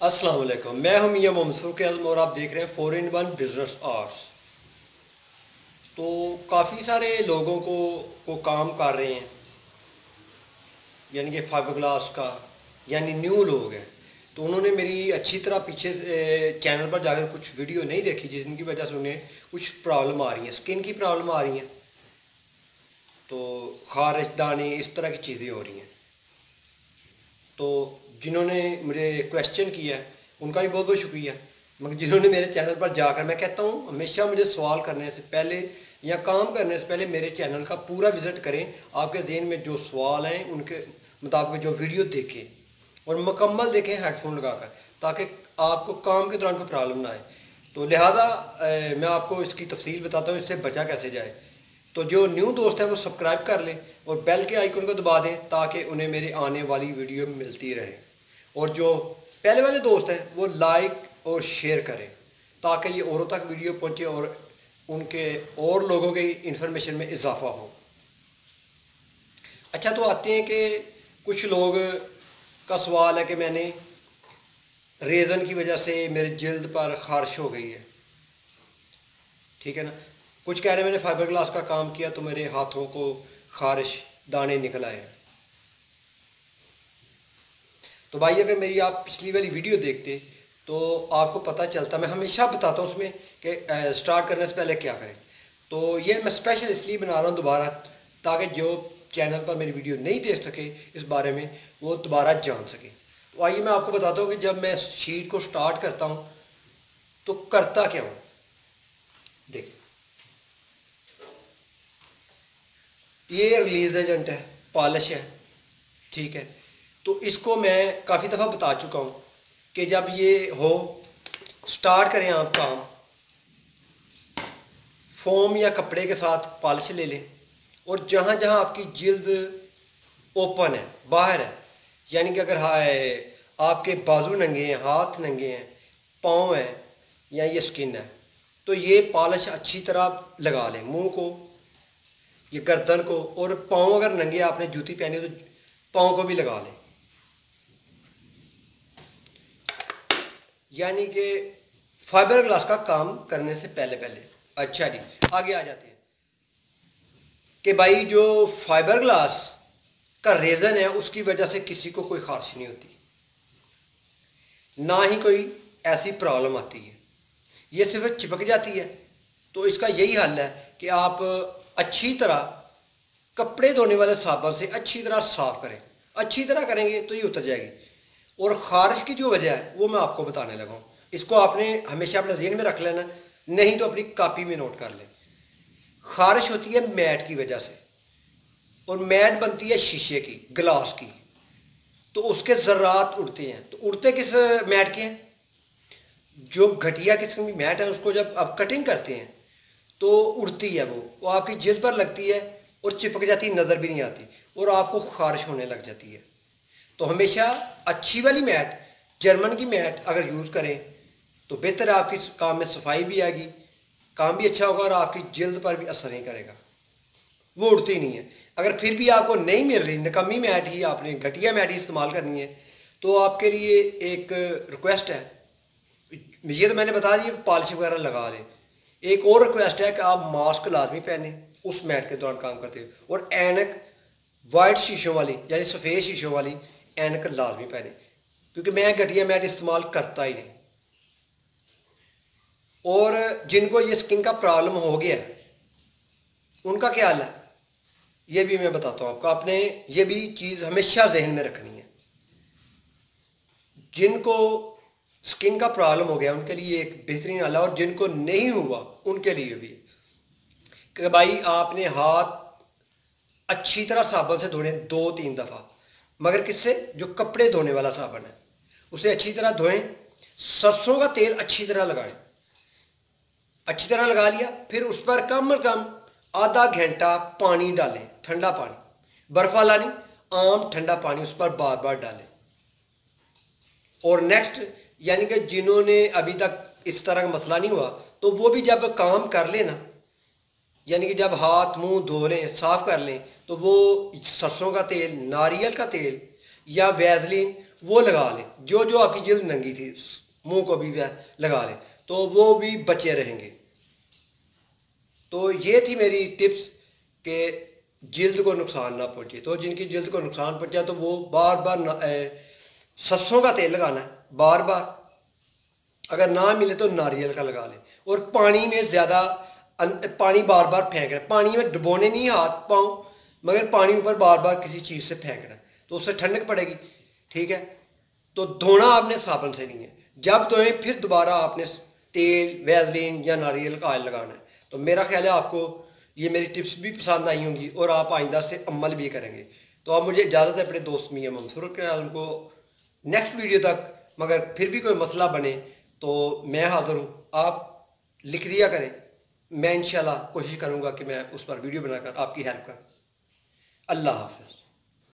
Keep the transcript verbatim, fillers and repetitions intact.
अस्सलाम वालेकुम। मैं हूं मियां मोहम्मद फ़ारूक आज़म और आप देख रहे हैं four in one business arts. तो काफ़ी सारे लोगों को को काम कर रहे हैं, यानी कि फाइबर ग्लास का, यानी न्यू लोग हैं। तो उन्होंने मेरी अच्छी तरह पीछे चैनल पर जाकर कुछ वीडियो नहीं देखी, जिनकी वजह से उन्हें कुछ प्रॉब्लम आ रही है, स्किन की प्रॉब्लम आ रही है, तो खारिश, दाने, इस तरह की चीज़ें हो रही हैं। तो जिन्होंने मुझे क्वेश्चन किया उनका भी बहुत बहुत शुक्रिया। मगर जिन्होंने मेरे चैनल पर जाकर, मैं कहता हूँ हमेशा मुझे सवाल करने से पहले या काम करने से पहले मेरे चैनल का पूरा विज़िट करें। आपके जहन में जो सवाल हैं उनके मुताबिक जो वीडियो देखें और मुकम्मल देखें हेडफोन लगाकर, ताकि आपको काम के दौरान कोई प्रॉब्लम ना आए। तो लिहाजा मैं आपको इसकी तफसील बताता हूँ, इससे बचा कैसे जाए। तो जो न्यू दोस्त हैं वो सब्सक्राइब कर लें और बेल के आइकन को दबा दें, ताकि उन्हें मेरे आने वाली वीडियो मिलती रहे। और जो पहले वाले दोस्त हैं वो लाइक और शेयर करें, ताकि ये औरों तक वीडियो पहुंचे और उनके और लोगों के इन्फॉर्मेशन में इजाफा हो। अच्छा, तो आते हैं कि कुछ लोग का सवाल है कि मैंने रेज़न की वजह से मेरे जल्द पर खारिश हो गई है, ठीक है ना। कुछ कह रहे हैं मैंने फाइबर ग्लास का काम किया तो मेरे हाथों को खारिश, दाने निकल आए। तो भाई अगर मेरी आप पिछली वाली वीडियो देखते तो आपको पता चलता। मैं हमेशा बताता हूँ उसमें कि स्टार्ट करने से पहले क्या करें। तो ये मैं स्पेशल इसलिए बना रहा हूँ दोबारा, ताकि जो चैनल पर मेरी वीडियो नहीं देख सके इस बारे में, वो दोबारा जान सके। तो आइए मैं आपको बताता हूँ कि जब मैं शीट को स्टार्ट करता हूँ तो करता क्या हूँ। देखिए, ये रिलीज एजेंट है, पॉलिश है, ठीक है। तो इसको मैं काफ़ी दफ़ा बता चुका हूँ कि जब ये हो, स्टार्ट करें आप काम, फोम या कपड़े के साथ पॉलिश ले लें और जहाँ जहाँ आपकी जिल्द ओपन है, बाहर है, यानी कि अगर हाय आपके बाजू नंगे हैं, हाथ नंगे हैं, पाँव है या ये स्किन है, तो ये पॉलिश अच्छी तरह लगा लें। मुंह को, ये गर्दन को, और पाँव अगर नंगे आपने जूती पहनी तो पाँव को भी लगा लें, यानी कि फाइबर ग्लास का काम करने से पहले पहले। अच्छा जी, आगे आ जाते हैं कि भाई जो फाइबर ग्लास का रेज़न है उसकी वजह से किसी को कोई खारिश नहीं होती, ना ही कोई ऐसी प्रॉब्लम आती है, ये सिर्फ चिपक जाती है। तो इसका यही हल है कि आप अच्छी तरह कपड़े धोने वाले साबुन से अच्छी तरह साफ करें। अच्छी तरह करेंगे तो ये उतर जाएगी। और ख़ारिश की जो वजह है वो मैं आपको बताने लगा हूँ। इसको आपने हमेशा अपने ज़हन में रख लेना, नहीं तो अपनी कॉपी में नोट कर लें। ख़ारिश होती है मैट की वजह से, और मैट बनती है शीशे की, ग्लास की। तो उसके ज़र्रात उड़ते हैं। तो उड़ते किस मैट के हैं? जो घटिया किस्म की मैट है उसको जब आप कटिंग करते हैं तो उड़ती है, वो वो आपकी जिल्द पर लगती है और चिपक जाती है, नज़र भी नहीं आती, और आपको ख़ारिश होने लग जाती है। तो हमेशा अच्छी वाली मैट, जर्मन की मैट अगर यूज़ करें तो बेहतर है। आपकी काम में सफाई भी आएगी, काम भी अच्छा होगा और आपकी जिल्द पर भी असर नहीं करेगा, वो उड़ती नहीं है। अगर फिर भी आपको नहीं मिल रही, निकम्मी मैट ही आपने, घटिया मैट ही इस्तेमाल करनी है, तो आपके लिए एक रिक्वेस्ट है। ये तो मैंने बता दिया पॉलिश वगैरह लगा लें। एक और रिक्वेस्ट है कि आप मास्क लाजमी पहने उस मैट के दौरान काम करते हुए, और ऐनक वाइट शीशों वाली, यानी सफ़ेद शीशों वाली ऐनक लाजमी पहने, क्योंकि मैं घटिया मैट इस्तेमाल करता ही नहीं। और जिनको ये स्किन का प्रॉब्लम हो गया उनका क्या हाल है, ये भी मैं बताता हूँ आपको। आपने ये भी चीज़ हमेशा जहन में रखनी है। जिनको स्किन का प्रॉब्लम हो गया उनके लिए एक बेहतरीन हल है, और जिनको नहीं हुआ उनके लिए भी कि भाई आपने हाथ अच्छी तरह साबुन से धोने, दो तीन दफ़ा, मगर किससे? जो कपड़े धोने वाला साबुन है उसे अच्छी तरह धोएं। सरसों का तेल अच्छी तरह लगाएं, अच्छी तरह लगा लिया, फिर उस पर कम से कम आधा घंटा पानी डालें, ठंडा पानी, बर्फ वाला नहीं, आम ठंडा पानी उस पर बार बार डालें। और नेक्स्ट, यानी कि जिन्होंने अभी तक इस तरह का मसला नहीं हुआ तो वो भी जब काम कर लेना, यानी कि जब हाथ मुंह धो लें, साफ कर लें, तो वो सरसों का तेल, नारियल का तेल या वैसलीन वो लगा लें। जो जो आपकी जिल्द नंगी थी मुंह को भी लगा लें तो वो भी बचे रहेंगे। तो ये थी मेरी टिप्स कि जिल्द को नुकसान ना पहुँचे। तो जिनकी जिल्द को नुकसान पहुँचा तो वो बार बार सरसों का तेल लगाना है, बार बार। अगर ना मिले तो नारियल का लगा लें। और पानी में ज़्यादा पानी बार बार फेंकना, पानी में डुबोने नहीं हाथ पाँव, मगर पानी ऊपर बार बार किसी चीज़ से फेंकना, तो उससे ठंडक पड़ेगी। ठीक है, तो धोना आपने साबुन से नहीं है। जब धोएं फिर दोबारा आपने तेल, वैसलीन या नारियल का ऑयल लगाना है। तो मेरा ख्याल है आपको ये मेरी टिप्स भी पसंद आई होंगी और आप आइंदा से अमल भी करेंगे। तो आप मुझे इजाज़त है अपने दोस्त मियां मंसूर के आलम को नेक्स्ट वीडियो तक। मगर फिर भी कोई मसला बने तो मैं हाज़िर हूँ, आप लिख दिया करें, मैं इंशाल्लाह कोशिश करूँगा कि मैं उस पर वीडियो बनाकर आपकी हेल्प करूँ। अल्लाह हाफ़िज़।